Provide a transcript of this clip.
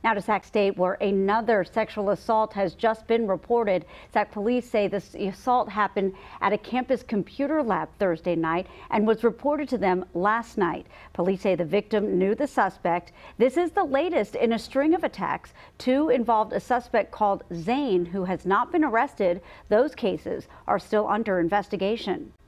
Now to Sac State, where another sexual assault has just been reported. Sac police say this assault happened at a campus computer lab Thursday night and was reported to them last night. Police say the victim knew the suspect. This is the latest in a string of attacks. Two involved a suspect called Zane, who has not been arrested. Those cases are still under investigation.